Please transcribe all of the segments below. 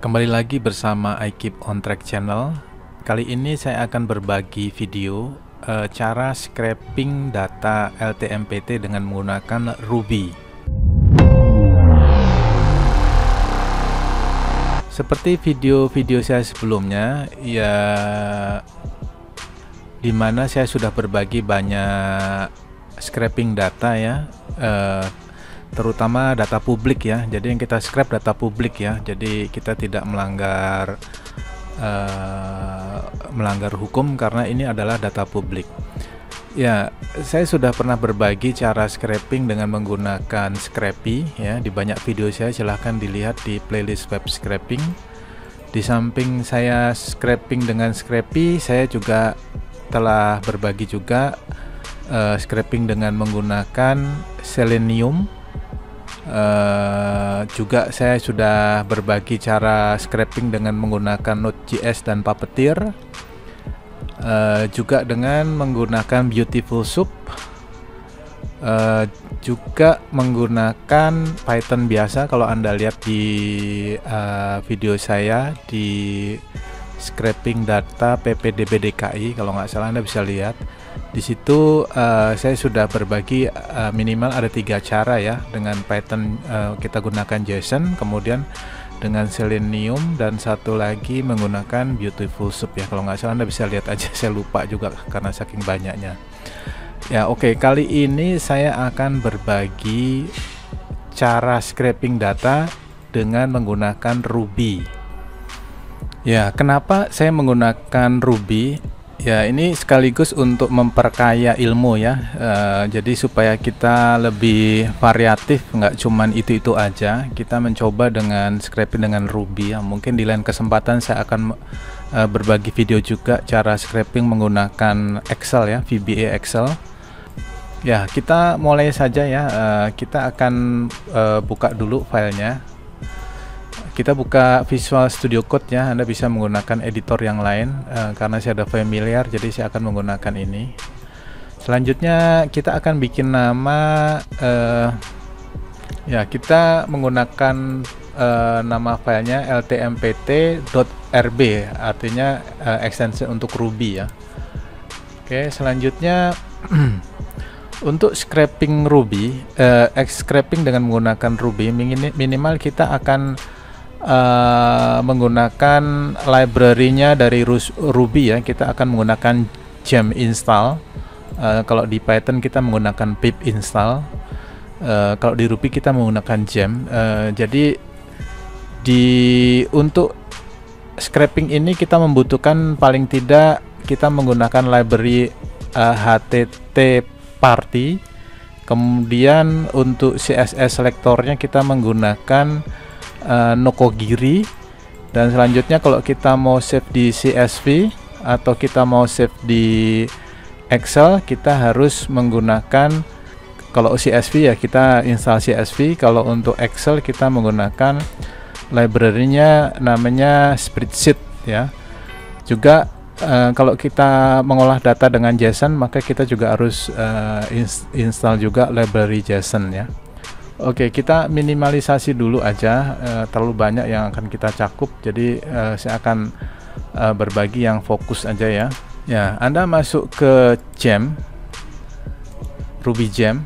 Kembali lagi bersama I Keep on Track channel. Kali ini saya akan berbagi video cara scraping data LTMPT dengan menggunakan Ruby. Seperti video-video saya sebelumnya, ya, dimana saya sudah berbagi banyak scraping data ya, terutama data publik ya. Jadi yang kita scrap data publik ya, jadi kita tidak melanggar hukum karena ini adalah data publik ya. Saya sudah pernah berbagi cara scraping dengan menggunakan Scrapy ya, di banyak video saya, silahkan dilihat di playlist web scraping. Di samping saya scraping dengan Scrapy, saya juga telah berbagi juga scraping dengan menggunakan Selenium. Juga saya sudah berbagi cara scraping dengan menggunakan Node.js dan Puppeteer, juga dengan menggunakan Beautiful Soup, juga menggunakan Python biasa. Kalau Anda lihat di video saya di scraping data PPDB-DKI, kalau nggak salah Anda bisa lihat di situ. Saya sudah berbagi minimal ada 3 cara ya. Dengan Python kita gunakan JSON, kemudian dengan Selenium, dan satu lagi menggunakan Beautiful Soup ya. Kalau nggak salah Anda bisa lihat aja, saya lupa juga karena saking banyaknya ya. Oke, kali ini saya akan berbagi cara scraping data dengan menggunakan Ruby ya. Kenapa saya menggunakan Ruby? Ya, ini sekaligus untuk memperkaya ilmu ya. Jadi supaya kita lebih variatif, nggak cuman itu aja. Kita mencoba dengan scraping dengan Ruby ya. Mungkin di lain kesempatan saya akan berbagi video juga cara scraping menggunakan Excel ya, VBA Excel. Ya, kita mulai saja ya. Kita akan buka dulu filenya. Kita buka Visual Studio Code ya. Anda bisa menggunakan editor yang lain, karena saya sudah familiar, jadi saya akan menggunakan ini. Selanjutnya kita akan bikin nama, ya, kita menggunakan nama filenya ltmpt.rb, artinya extension untuk Ruby ya. Oke, selanjutnya untuk scraping Ruby, scraping dengan menggunakan Ruby, minimal kita akan menggunakan library-nya dari Ruby ya. Kita akan menggunakan gem install. Kalau di Python kita menggunakan pip install. Kalau di Ruby kita menggunakan gem. Jadi untuk scraping ini kita membutuhkan paling tidak kita menggunakan library http party. Kemudian untuk CSS selectornya kita menggunakan Nokogiri, dan selanjutnya kalau kita mau save di CSV atau kita mau save di Excel, kita harus menggunakan, kalau CSV ya kita install CSV, kalau untuk Excel kita menggunakan library-nya namanya spreadsheet ya. Juga kalau kita mengolah data dengan JSON, maka kita juga harus install juga library JSON ya. Oke, kita minimalisasi dulu aja, terlalu banyak yang akan kita cakup, jadi saya akan berbagi yang fokus aja ya. Ya, Anda masuk ke gem, Ruby gem.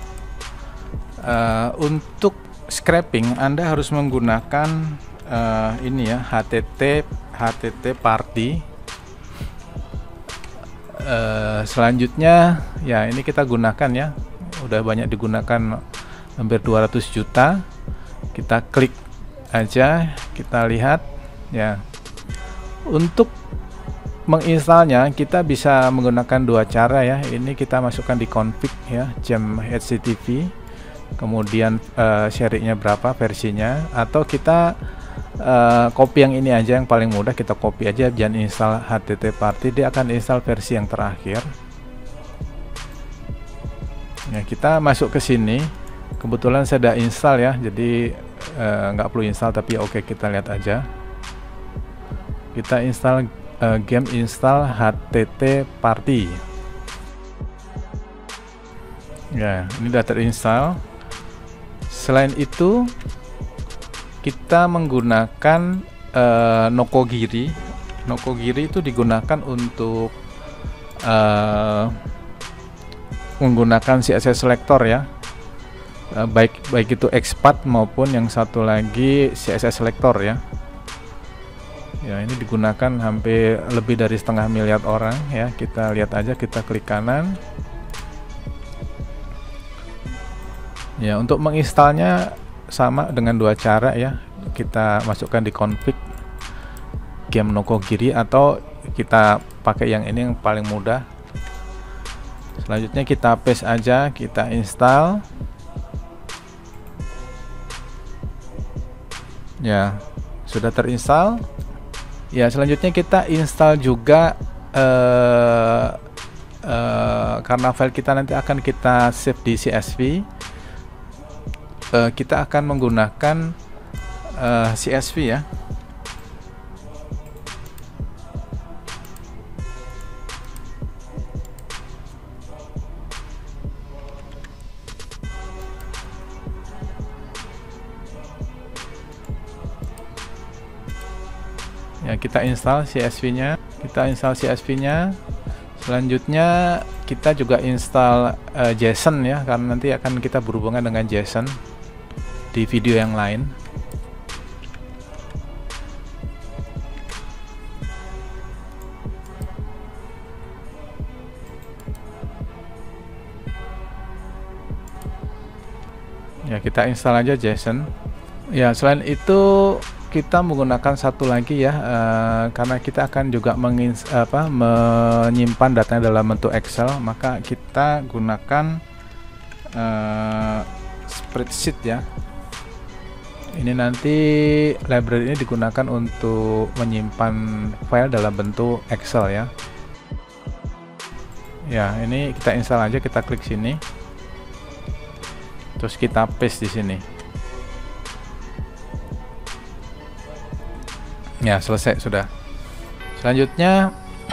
Untuk scraping Anda harus menggunakan ini ya, http party. Selanjutnya ya, ini kita gunakan ya, udah banyak digunakan, hampir 200 juta. Kita klik aja, kita lihat ya. Untuk menginstalnya kita bisa menggunakan 2 cara ya. Ini kita masukkan di config ya, gem HTTP, kemudian serinya berapa, versinya, atau kita copy yang ini aja, yang paling mudah. Kita copy aja, jangan install http party, dia akan install versi yang terakhir ya. Kita masuk ke sini. Kebetulan saya sudah install ya, jadi nggak perlu install, tapi oke, kita lihat aja. Kita install gem install http party ya, ini sudah terinstall. Selain itu kita menggunakan Nokogiri. Nokogiri itu digunakan untuk menggunakan CSS selector ya, baik itu XPath maupun yang satu lagi CSS selector ya. Ya, ini digunakan hampir lebih dari 1,5 miliar orang ya. Kita lihat aja, kita klik kanan. Ya, untuk menginstalnya sama dengan dua cara ya. Kita masukkan di config game Nokogiri atau kita pakai yang ini yang paling mudah. Selanjutnya kita paste aja, kita install. Ya, sudah terinstall. Ya, selanjutnya kita install juga karena file kita nanti akan kita save di CSV. Kita akan menggunakan CSV ya. Ya, kita install CSV-nya. Selanjutnya kita juga install JSON ya, karena nanti akan kita berhubungan dengan JSON di video yang lain. Ya, kita install aja JSON. Ya, selain itu kita menggunakan satu lagi ya, karena kita akan juga menyimpan datanya dalam bentuk Excel, maka kita gunakan spreadsheet ya. Ini nanti library ini digunakan untuk menyimpan file dalam bentuk Excel ya. Ya, ini kita install aja, kita klik sini, terus kita paste di sini. Ya, selesai sudah. Selanjutnya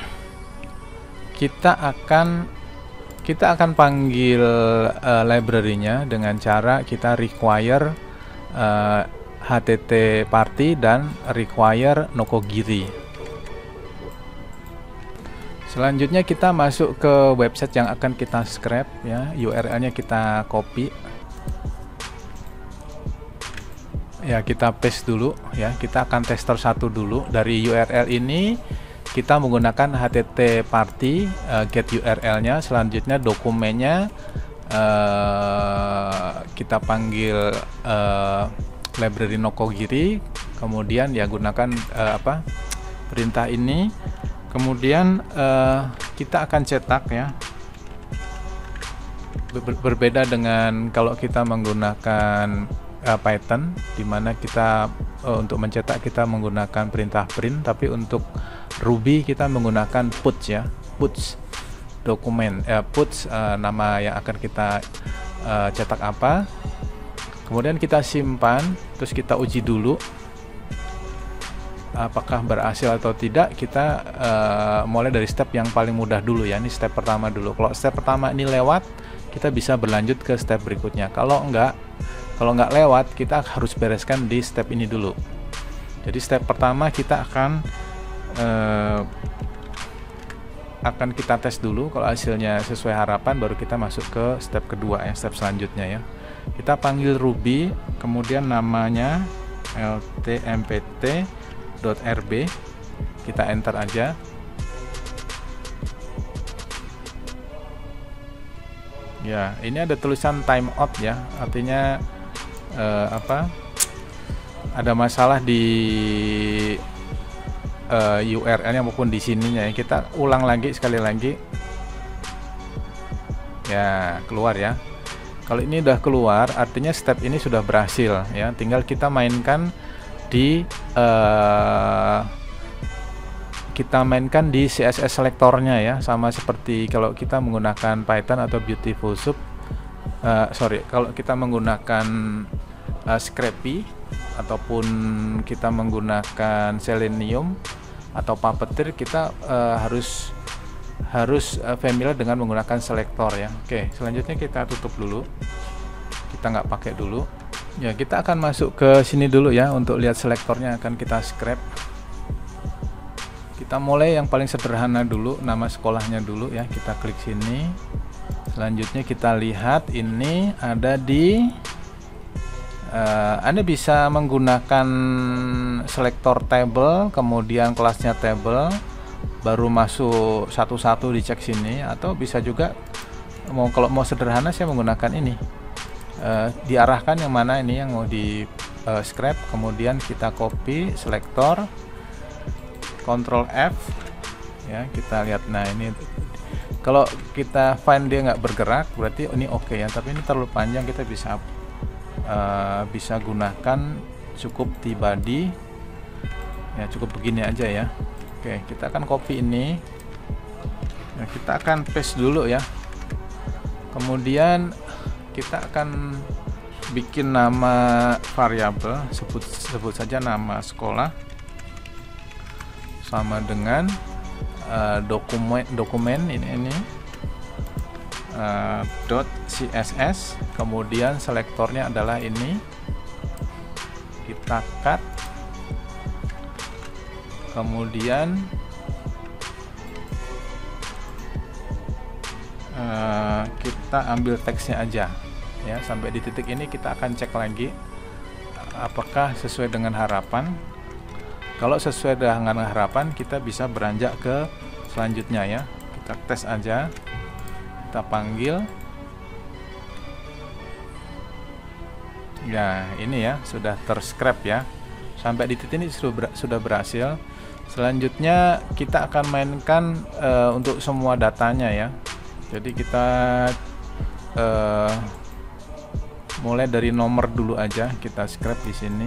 kita akan panggil library-nya dengan cara kita require htt party dan require Nokogiri. Selanjutnya kita masuk ke website yang akan kita scrap ya, URL-nya kita copy. Ya, kita paste dulu ya. Kita akan tester 1 dulu. Dari URL ini kita menggunakan htt party, get URL-nya. Selanjutnya dokumennya kita panggil library Nokogiri. Kemudian ya gunakan perintah ini. Kemudian kita akan cetak ya. Berbeda dengan kalau kita menggunakan Python, dimana kita untuk mencetak kita menggunakan perintah print, tapi untuk Ruby kita menggunakan puts ya, puts dokumen, puts nama yang akan kita cetak apa, kemudian kita simpan, terus kita uji dulu apakah berhasil atau tidak. Kita mulai dari step yang paling mudah dulu ya, ini step pertama dulu. Kalau step pertama ini lewat, kita bisa berlanjut ke step berikutnya. Kalau nggak lewat, kita harus bereskan di step ini dulu. Jadi step pertama kita akan kita tes dulu. Kalau hasilnya sesuai harapan, baru kita masuk ke step kedua ya, step selanjutnya ya. Kita panggil Ruby, kemudian namanya ltmpt.rb, kita enter aja. Ya, ini ada tulisan timeout ya, artinya ada masalah di URL-nya maupun di sininya ya. Kita ulang lagi sekali lagi. Ya, keluar ya. Kalau ini udah keluar, artinya step ini sudah berhasil ya. Tinggal kita mainkan di CSS selectornya ya, sama seperti kalau kita menggunakan Python atau Beautiful Soup. Kalau kita menggunakan Scrappy ataupun kita menggunakan Selenium atau Puppeteer, kita harus familiar dengan menggunakan selektor ya. Oke, selanjutnya kita tutup dulu. kita nggak pakai dulu. Ya, kita akan masuk ke sini dulu ya untuk lihat selektornya, akan kita scrap. Kita mulai yang paling sederhana dulu, nama sekolahnya dulu ya. Kita klik sini. Selanjutnya kita lihat ini ada di Anda bisa menggunakan selektor table, kemudian kelasnya table, baru masuk satu-satu dicek sini, atau bisa juga kalau mau sederhana saya menggunakan ini. Diarahkan yang mana ini yang mau di scrap, kemudian kita copy selektor, Ctrl F ya, kita lihat. Nah, ini kalau kita find dia nggak bergerak berarti ini oke ya, tapi ini terlalu panjang, kita bisa gunakan cukup di body ya, cukup begini aja ya. Oke, kita akan copy ini. Nah, kita akan paste dulu ya, kemudian kita akan bikin nama variabel, sebut saja nama sekolah sama dengan dokumen ini .css, kemudian selektornya adalah ini, kita cut, kemudian kita ambil teksnya aja ya, sampai di titik ini kita akan cek lagi apakah sesuai dengan harapan. Kalau sesuai dengan harapan, kita bisa beranjak ke selanjutnya ya. Kita tes aja, kita panggil ya, ini ya sudah terscrap ya, sampai di titik ini sudah berhasil. Selanjutnya kita akan mainkan untuk semua datanya ya. Jadi kita mulai dari nomor dulu aja, kita scrap di sini.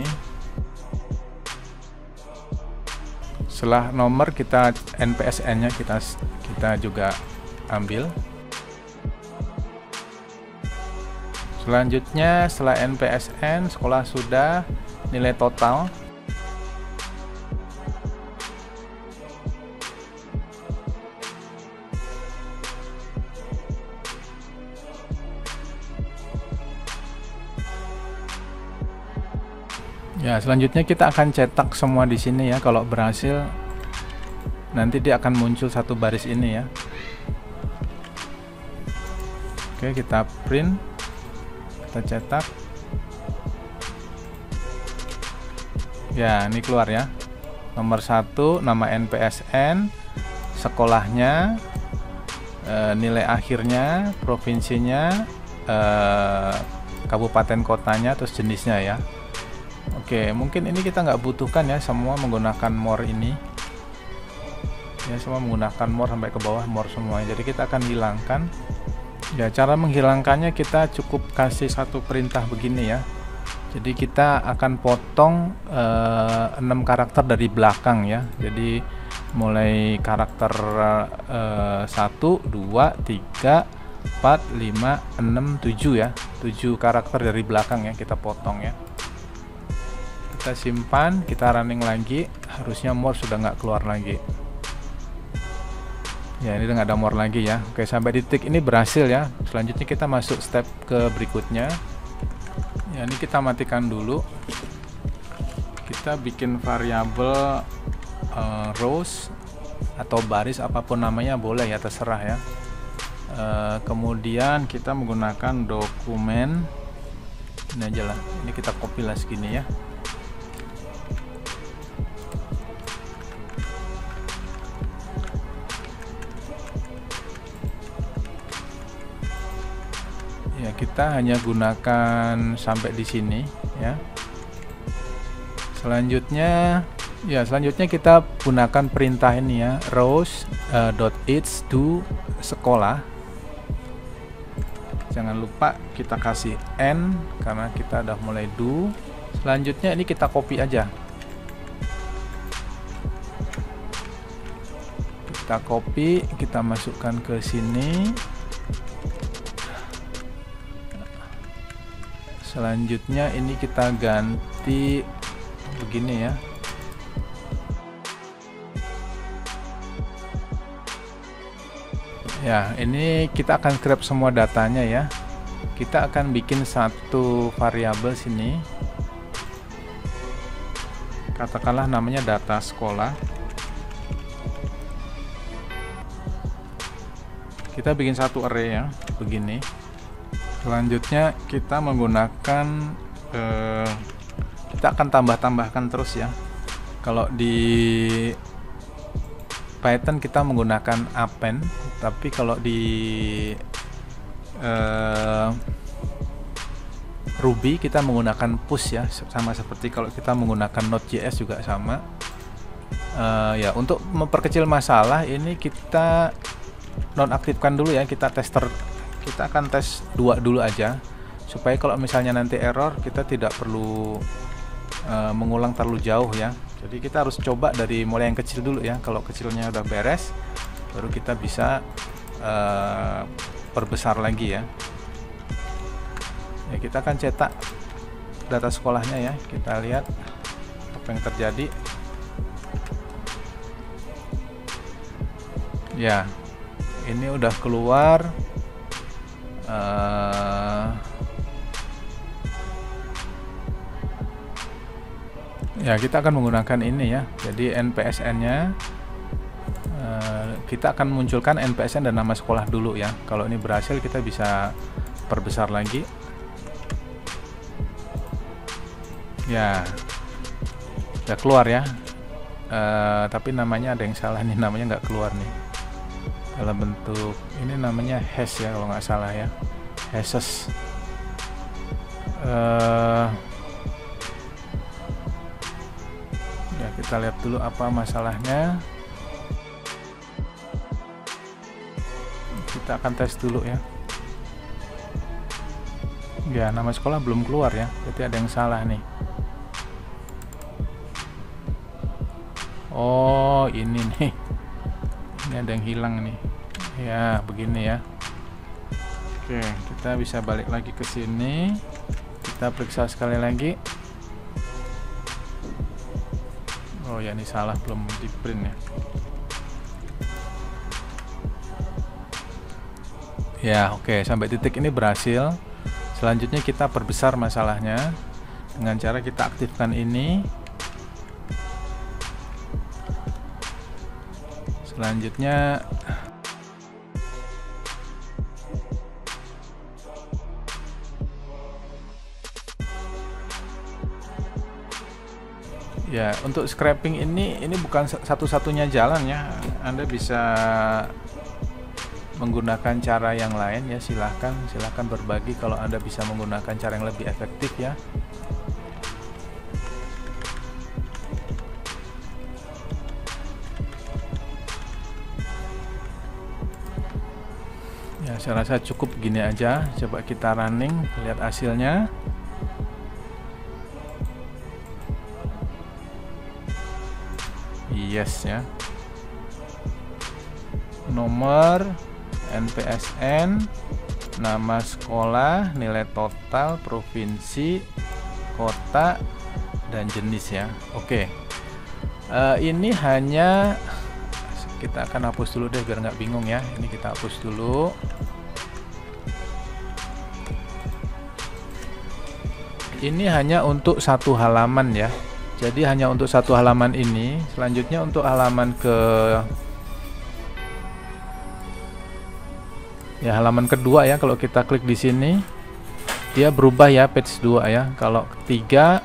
Setelah nomor, kita NPSN-nya kita juga ambil. Selanjutnya setelah NPSN, sekolah sudah, nilai total. Ya, selanjutnya kita akan cetak semua di sini ya. Kalau berhasil, nanti dia akan muncul satu baris ini ya. Oke, kita print, kita cetak. Ya, ini keluar ya. Nomor 1, nama NPSN, sekolahnya, nilai akhirnya, provinsinya, kabupaten kotanya, terus jenisnya ya. Oke, mungkin ini kita nggak butuhkan ya, semua menggunakan more ini ya, semua menggunakan more sampai ke bawah, more semuanya. Jadi kita akan hilangkan ya. Cara menghilangkannya, kita cukup kasih satu perintah begini ya. Jadi kita akan potong 6 karakter dari belakang ya. Jadi mulai karakter 1, 2, 3, 4, 5, 6, 7 ya, 7 karakter dari belakang ya, kita potong ya. Kita simpan, kita running lagi, harusnya more sudah nggak keluar lagi ya, ini udah nggak ada more lagi ya. Oke, sampai di titik ini berhasil ya. Selanjutnya kita masuk step ke berikutnya ya. Ini kita matikan dulu, kita bikin variabel rows atau baris, apapun namanya boleh ya, terserah ya. Kemudian kita menggunakan dokumen ini aja lah, ini kita copy lah segini ya. Ya, kita hanya gunakan sampai di sini ya. Selanjutnya kita gunakan perintah ini ya, rows.each to sekolah. Jangan lupa kita kasih n karena kita udah mulai do. Selanjutnya ini kita copy aja. Kita copy, kita masukkan ke sini. Selanjutnya ini kita ganti begini ya. Ya, ini kita akan grab semua datanya ya. kita akan bikin satu variabel sini, katakanlah namanya data sekolah. Kita bikin satu array ya, begini. Selanjutnya kita menggunakan kita akan tambahkan terus ya. Kalau di Python kita menggunakan append, tapi kalau di Ruby kita menggunakan push ya, sama seperti kalau kita menggunakan Node.js juga sama. Ya, untuk memperkecil masalah ini kita nonaktifkan dulu ya, kita akan tes 2 dulu aja, supaya kalau misalnya nanti error kita tidak perlu mengulang terlalu jauh ya. Jadi kita harus coba dari mulai yang kecil dulu ya. Kalau kecilnya udah beres, baru kita bisa perbesar lagi ya. Ya, kita akan cetak data sekolahnya ya. Kita lihat apa yang terjadi. Ya, ini udah keluar. Ya, kita akan menggunakan ini ya. Jadi NPSN-nya kita akan munculkan NPSN dan nama sekolah dulu ya. Kalau ini berhasil, kita bisa perbesar lagi. Ya, udah keluar ya. Tapi namanya ada yang salah nih, namanya nggak keluar nih. Dalam bentuk ini namanya hash ya kalau nggak salah ya, hashes. Ya, kita lihat dulu apa masalahnya. Kita akan tes dulu ya. Ya, nama sekolah belum keluar ya, berarti ada yang salah nih. Oh, ini nih, ini ada yang hilang nih ya, begini ya. Oke, kita bisa balik lagi ke sini, kita periksa sekali lagi. Oh ya, ini salah, belum di print ya. Ya, oke, sampai titik ini berhasil. Selanjutnya kita perbesar masalahnya dengan cara kita aktifkan ini. Selanjutnya ya, untuk scraping ini bukan satu-satunya jalan ya. Anda bisa menggunakan cara yang lain ya. Silahkan berbagi kalau Anda bisa menggunakan cara yang lebih efektif ya. Ya, saya rasa cukup gini aja. Coba kita running, lihat hasilnya. Yes ya. Nomor, NPSN, nama sekolah, nilai total, provinsi, kota, dan jenis ya. Oke. Ini hanya, kita akan hapus dulu deh biar nggak bingung ya. Ini kita hapus dulu. Ini hanya untuk satu halaman ya. Jadi hanya untuk satu halaman ini. Selanjutnya untuk halaman halaman kedua ya, kalau kita klik di sini dia berubah ya, page 2 ya. Kalau ketiga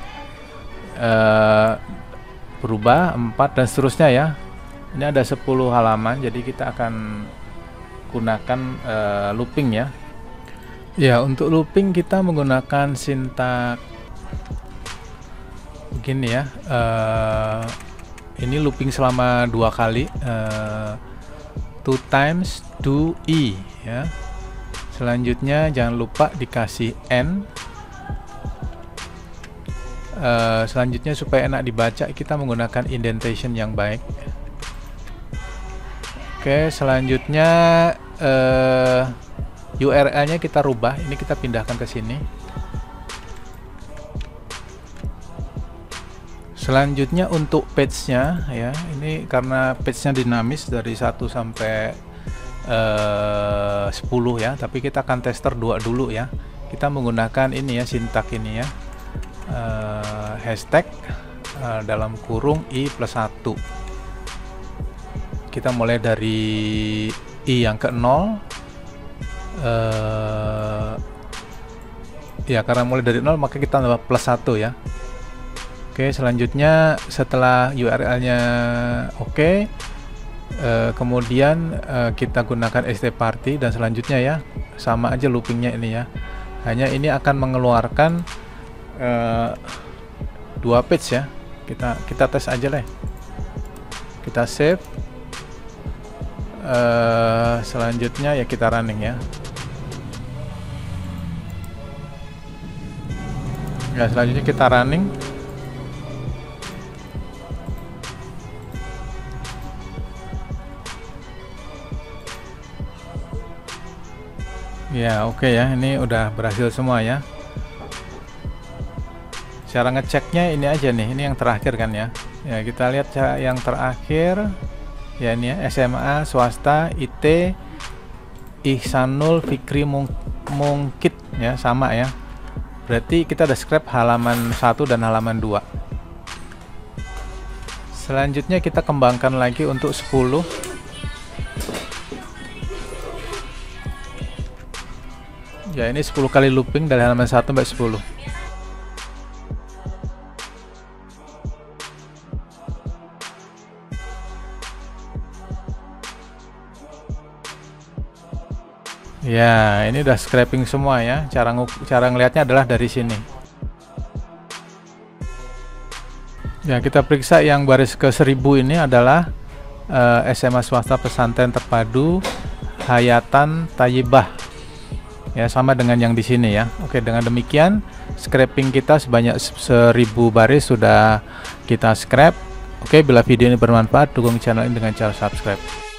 berubah, 4 dan seterusnya ya. Ini ada 10 halaman, jadi kita akan gunakan looping ya. Ya, untuk looping kita menggunakan sintak begini ya. Ini looping selama 2 kali, 2 times 2e ya. Selanjutnya jangan lupa dikasih n. Selanjutnya supaya enak dibaca kita menggunakan indentation yang baik. Oke, selanjutnya URL-nya kita rubah. Ini kita pindahkan ke sini. Selanjutnya untuk page-nya ya, ini karena page-nya dinamis dari 1 sampai 10 ya, tapi kita akan tester 2 dulu ya. kita menggunakan ini ya, sintak ini ya, hashtag dalam kurung i+1. Kita mulai dari i yang ke 0, ya karena mulai dari 0 maka kita tambah +1 ya. Oke, selanjutnya setelah URL-nya oke, kemudian kita gunakan stparty, dan selanjutnya ya sama aja loopingnya ini ya, hanya ini akan mengeluarkan 2 page ya. Kita tes aja deh, kita save, selanjutnya ya kita running ya. Selanjutnya kita running. Ya oke ya, ini udah berhasil semua ya. Cara ngeceknya ini aja nih, ini yang terakhir kan ya. Ya kita lihat cara yang terakhir ya, ini ya, SMA swasta IT Ihsanul Fikri Mungkit ya, sama ya. Berarti kita udah scrap halaman 1 dan halaman 2. Selanjutnya kita kembangkan lagi untuk 10. Ya ini 10 kali looping dari halaman 1 sampai 10. Ya ini udah scraping semua ya. Cara ngelihatnya adalah dari sini. Ya kita periksa yang baris ke 1000 ini adalah SMA swasta pesantren terpadu Hayatan Thayyibah. Ya sama dengan yang di sini ya. Oke, dengan demikian scraping kita sebanyak 1000 baris sudah kita scrap. Oke, bila video ini bermanfaat, dukung channel ini dengan cara subscribe.